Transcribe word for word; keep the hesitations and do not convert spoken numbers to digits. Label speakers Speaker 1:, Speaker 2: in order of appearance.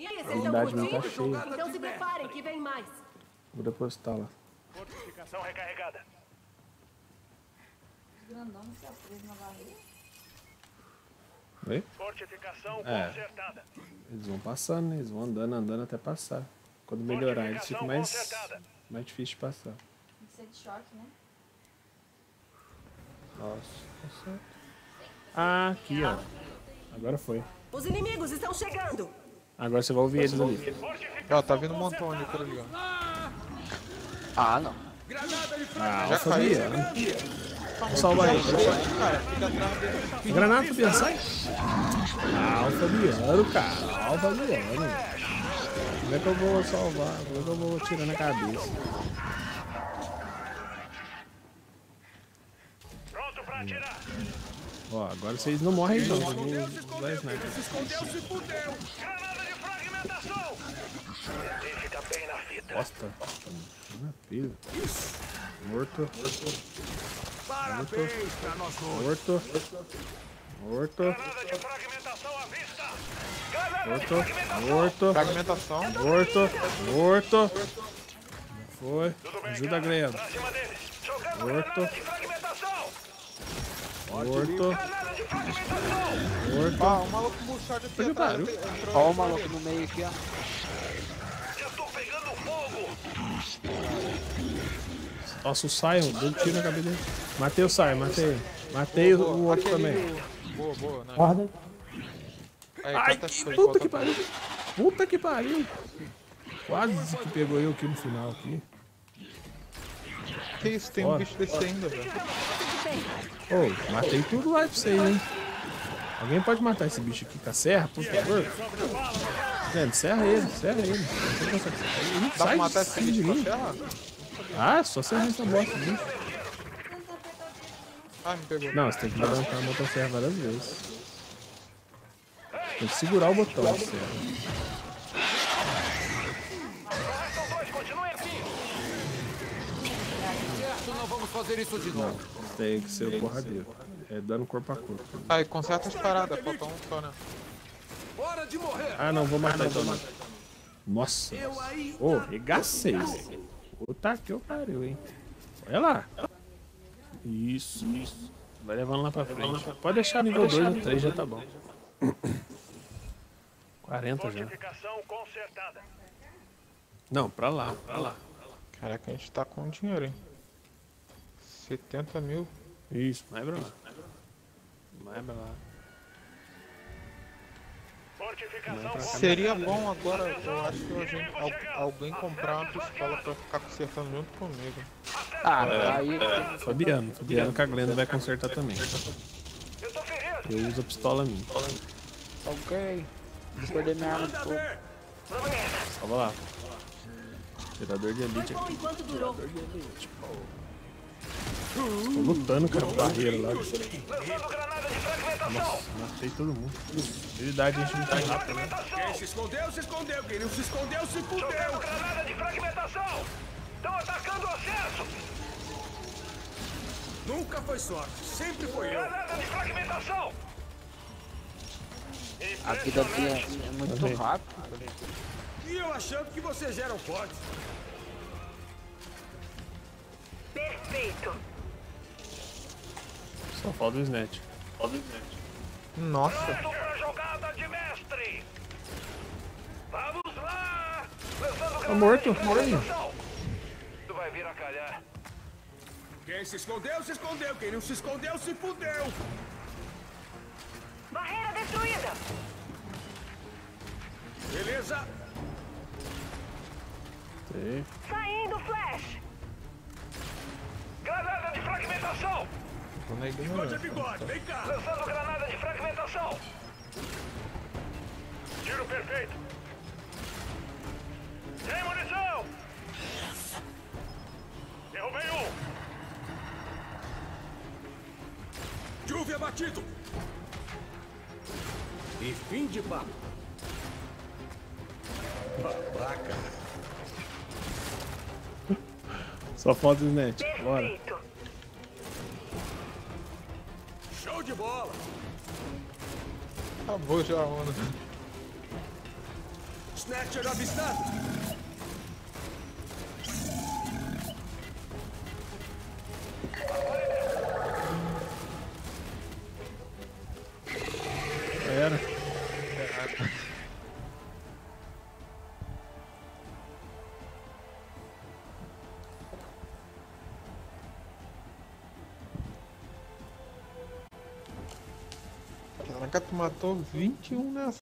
Speaker 1: E aí,
Speaker 2: A
Speaker 1: vocês estão
Speaker 2: unidade não tá
Speaker 1: curtindo?
Speaker 2: cheia.
Speaker 1: Então se preparem que vem mais.
Speaker 2: Vou depositar lá.
Speaker 3: Fortificação recarregada.
Speaker 4: Grandão não se apresa na barriga.
Speaker 2: Oi?
Speaker 3: Fortificação
Speaker 2: É.
Speaker 3: consertada.
Speaker 2: Eles vão passando, né? Eles vão andando, andando até passar. Quando melhorar, eles ficam mais, mais difícil de passar.
Speaker 4: Tem que ser de choque, né?
Speaker 2: Nossa, tá certo. Ah, aqui, ó. Agora foi.
Speaker 1: Os inimigos estão chegando.
Speaker 2: Agora você vai ouvir eles ali.
Speaker 5: Ó, tá vindo um montão ali por ali, ó.
Speaker 6: Ah, não.
Speaker 2: Ah,
Speaker 5: Já
Speaker 2: Alfa
Speaker 5: caiu.
Speaker 2: Biano. Vou salvar ele.
Speaker 5: Cara, fica atrás dele.
Speaker 2: Granada, Fabiano, sai. Ah, Alfa Biano, cara. Alfa Biano. Como é que eu vou salvar? Como é que eu vou tirar na cabeça?
Speaker 3: Pronto pra atirar.
Speaker 2: Ó, agora vocês não morrem não. Eu vou usar sniper.
Speaker 3: Se escondeu, se fudeu. Granada de fragmentação. Tentei ficar bem na fita.
Speaker 2: Bosta. Na pilha. Morto.
Speaker 3: Parabéns pra nós dois.
Speaker 2: Morto. Morto.
Speaker 3: Granada de fragmentação à vista. Granada de
Speaker 2: Morto.
Speaker 3: fragmentação.
Speaker 2: Morto.
Speaker 5: Fragmentação.
Speaker 2: Morto. Morto. Foi.
Speaker 3: Tudo bem,
Speaker 2: Ajuda a
Speaker 3: cara.
Speaker 2: Grela.
Speaker 3: Pra cima deles. Jogando
Speaker 2: Morto.
Speaker 3: granada de fragmentação.
Speaker 2: Morto.
Speaker 3: Granada de fragmentação.
Speaker 2: Morto.
Speaker 5: Ó, o maluco puxado aqui
Speaker 2: Onde
Speaker 5: atrás.
Speaker 2: parou?
Speaker 5: Entrou.
Speaker 6: Ó o maluco no meio aqui, ó.
Speaker 3: Eu tô pegando fogo.
Speaker 2: Nossa, o Sion. Deu um tiro na cabeça dele. Matei o Sion, matei ele. Matei o o outro
Speaker 5: Aquele-
Speaker 2: também.
Speaker 5: Boa, boa, né?
Speaker 7: Guarda.
Speaker 5: Aí,
Speaker 2: Ai,
Speaker 5: cata
Speaker 2: que
Speaker 5: fogo,
Speaker 2: puta
Speaker 5: cata
Speaker 2: que pariu. Puta que pariu. Quase que pegou eu aqui no final aqui.
Speaker 5: Que isso, tem um
Speaker 2: Bora.
Speaker 5: bicho desse ainda, velho.
Speaker 2: Ô, matei tudo lá pra vocês, hein? Alguém pode matar esse bicho aqui com a serra, por favor? Gente, serra ele, serra ele. Ele
Speaker 5: Dá pra
Speaker 2: sai
Speaker 5: matar
Speaker 2: de
Speaker 5: esse
Speaker 2: cima de
Speaker 5: bicho com a
Speaker 2: mim.
Speaker 5: serra?
Speaker 2: Ah, só serra essa bosta aqui.
Speaker 5: Ah, me pegou.
Speaker 2: Não, você tem que levantar a motosserra várias vezes. Tem que segurar o botão da serra.
Speaker 3: Restam dois, continuem assim.
Speaker 8: Certo, não vamos fazer isso de novo.
Speaker 2: Tem que ser o porradeiro. É dando corpo a corpo.
Speaker 5: Aí, conserta as paradas, falta um só, né?
Speaker 8: Hora de morrer.
Speaker 2: Ah, não, vou matar então. Não. Nossa. Ô, regacei. Puta que eu pariu, hein? Olha lá. Isso, isso. Vai levando lá pra frente. Pode deixar nível dois ou três, já tá bom. quarenta já.
Speaker 3: Fortificação consertada.
Speaker 2: Não, pra lá, pra lá.
Speaker 5: Caraca, a gente tá com dinheiro, hein? setenta mil.
Speaker 2: Isso, vai pra lá. Vai pra lá.
Speaker 3: Fortificação
Speaker 5: Seria bom agora, eu acho que a gente, al- alguém comprar uma pistola pra ficar consertando junto comigo.
Speaker 6: Ah, aí.
Speaker 2: Fabiano, Fabiano com a Glenda vai consertar também.
Speaker 3: Eu tô ferido.
Speaker 2: Eu uso a pistola minha.
Speaker 6: Ok. Vou perder minha arma de fogo.
Speaker 2: Salva lá. Tirador de elite
Speaker 1: Bom
Speaker 2: aqui.
Speaker 1: enquanto durou.
Speaker 2: Tô lutando com a barreira lá.
Speaker 3: Lançando granada de fragmentação.
Speaker 2: Nossa, matei todo mundo. Habilidade a gente não tem rápido, né?
Speaker 3: Quem
Speaker 8: Se escondeu, se escondeu. Quem não se escondeu, se
Speaker 3: Jogando
Speaker 8: fudeu.
Speaker 3: granada de fragmentação. Estão atacando o acesso.
Speaker 8: Nunca foi sorte. Sempre foi eu.
Speaker 3: Granada de fragmentação.
Speaker 6: A vida aqui é, é muito
Speaker 2: Também.
Speaker 6: rápido.
Speaker 8: E eu achando que vocês eram fortes.
Speaker 1: Perfeito.
Speaker 2: Só falta o snatch.
Speaker 5: Nossa,
Speaker 3: Pronto pra jogada de mestre. Vamos lá. Lançando granada
Speaker 2: morto,
Speaker 3: de
Speaker 2: morto.
Speaker 3: fragmentação. Tu vai vir a calhar.
Speaker 8: Quem se escondeu, se escondeu. Quem não se escondeu, se fudeu.
Speaker 1: Barreira destruída.
Speaker 8: Beleza?
Speaker 2: Sei.
Speaker 1: Saindo flash.
Speaker 3: Granada de fragmentação.
Speaker 5: tô na
Speaker 8: Bigode é
Speaker 5: ignorância.
Speaker 8: bigode. Vem cá.
Speaker 3: Lançando granada de fragmentação. Tiro perfeito. Tem munição. Derrubei um.
Speaker 8: Juve abatido. E fim de papo. Babaca.
Speaker 2: Só falta o snatch. Bora.
Speaker 1: Perfeito.
Speaker 8: Show de bola.
Speaker 5: Acabou já a onda.
Speaker 8: Snatcher avistado.
Speaker 2: Era.
Speaker 5: Caraca, tu matou vinte e um nessa.